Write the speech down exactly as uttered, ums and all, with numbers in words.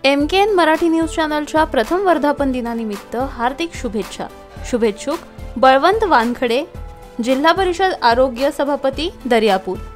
M K N Marathi news चॅनलच्या प्रथम वर्धापन दिनानिमित्त हार्दिक शुभेच्छा। शुभेच्छुक बळवंत वानखडे, जिल्हा परिषद आरोग्य सभापती दर्यापूर।